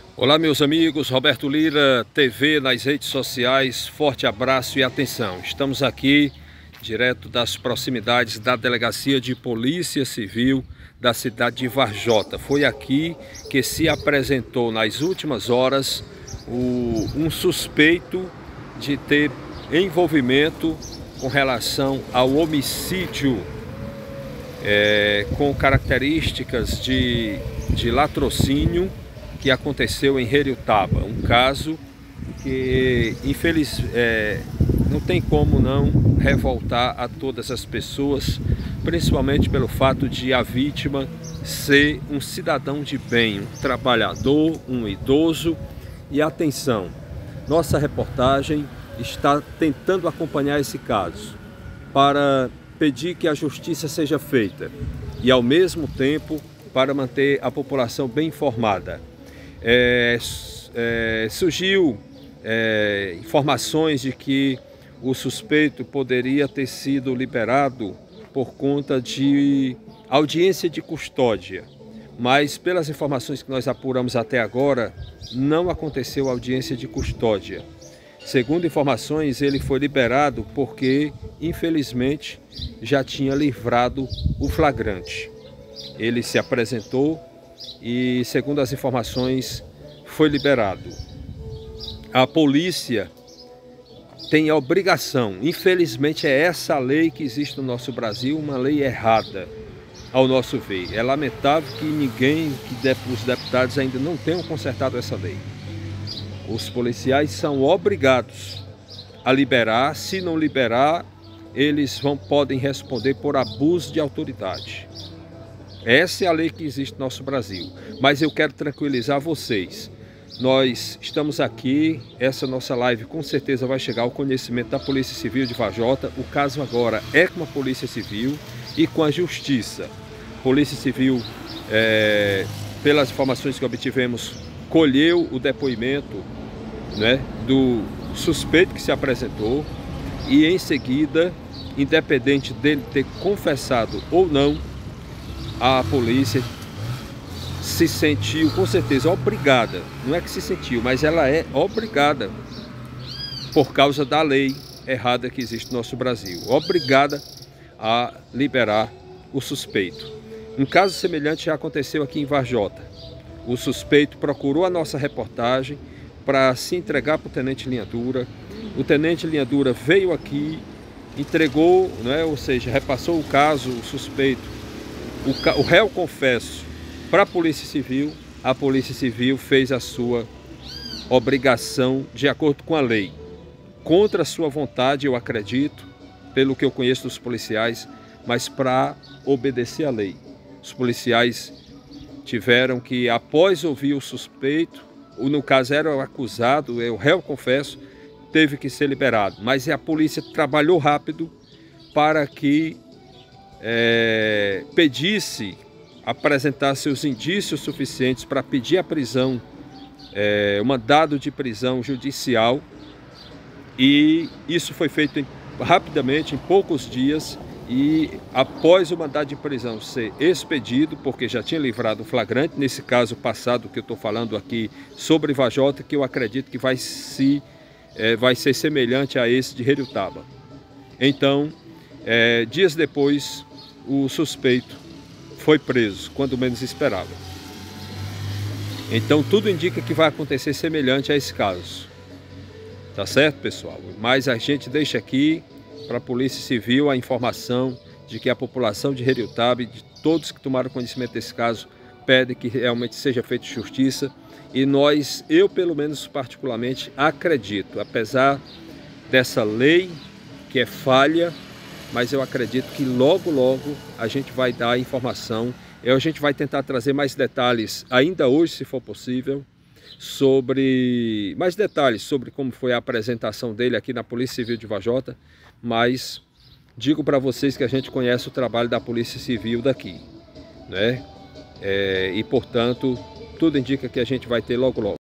Olá, meus amigos, Roberto Lira, TV nas redes sociais, forte abraço e atenção. Estamos aqui direto das proximidades da Delegacia de Polícia Civil da cidade de Varjota. Foi aqui que se apresentou nas últimas horas um suspeito de ter envolvimento com relação ao homicídio com características de latrocínio que aconteceu em Heriotaba, um caso que não tem como não revoltar a todas as pessoas, principalmente pelo fato de a vítima ser um cidadão de bem, um trabalhador, um idoso. E atenção, nossa reportagem está tentando acompanhar esse caso para pedir que a justiça seja feita e ao mesmo tempo para manter a população bem informada. Surgiu informações de que o suspeito poderia ter sido liberado por conta de audiência de custódia, mas pelas informações que nós apuramos até agora, não aconteceu audiência de custódia. Segundo informações, ele foi liberado porque, infelizmente, já tinha livrado o flagrante. Ele se apresentou e, segundo as informações, foi liberado. A polícia tem a obrigação, infelizmente é essa a lei que existe no nosso Brasil, uma lei errada, ao nosso ver. É lamentável que os deputados ainda não tenham consertado essa lei. Os policiais são obrigados a liberar, se não liberar, eles podem responder por abuso de autoridade. Essa é a lei que existe no nosso Brasil. Mas eu quero tranquilizar vocês. Nós estamos aqui, essa nossa live com certeza vai chegar ao conhecimento da Polícia Civil de Varjota. O caso agora é com a Polícia Civil e com a Justiça. Polícia Civil, pelas informações que obtivemos, colheu o depoimento, do suspeito que se apresentou e em seguida, independente dele ter confessado ou não, a polícia se sentiu com certeza obrigada, não é que se sentiu, mas ela é obrigada por causa da lei errada que existe no nosso Brasil, obrigada a liberar o suspeito. Um caso semelhante já aconteceu aqui em Varjota. O suspeito procurou a nossa reportagem para se entregar para o Tenente Linha Dura. O Tenente Linha Dura veio aqui, entregou, ou seja, repassou o caso, o suspeito, o réu confesso, para a Polícia Civil. A Polícia Civil fez a sua obrigação de acordo com a lei, contra a sua vontade, eu acredito, pelo que eu conheço dos policiais, mas para obedecer à lei. Os policiais tiveram que, após ouvir o suspeito, ou no caso era o acusado, o réu confesso, teve que ser liberado. Mas a polícia trabalhou rápido para que apresentasse os indícios suficientes para pedir a prisão, o mandado de prisão judicial, e isso foi feito rapidamente, em poucos dias, e após o mandado de prisão ser expedido, porque já tinha livrado o flagrante, nesse caso passado que eu estou falando aqui sobre Varjota, que eu acredito que vai ser semelhante a esse de Heriotaba. Então, dias depois, o suspeito foi preso, quando menos esperava. Então tudo indica que vai acontecer semelhante a esse caso. Tá certo, pessoal? Mas a gente deixa aqui para a Polícia Civil a informação de que a população de Heriotaba e de todos que tomaram conhecimento desse caso pedem que realmente seja feita justiça. E eu pelo menos particularmente acredito, apesar dessa lei que é falha, mas eu acredito que logo, logo a gente vai dar a informação. A gente vai tentar trazer mais detalhes, ainda hoje, se for possível, sobre como foi a apresentação dele aqui na Polícia Civil de Varjota. Mas digo para vocês que a gente conhece o trabalho da Polícia Civil daqui, e portanto, tudo indica que a gente vai ter logo, logo.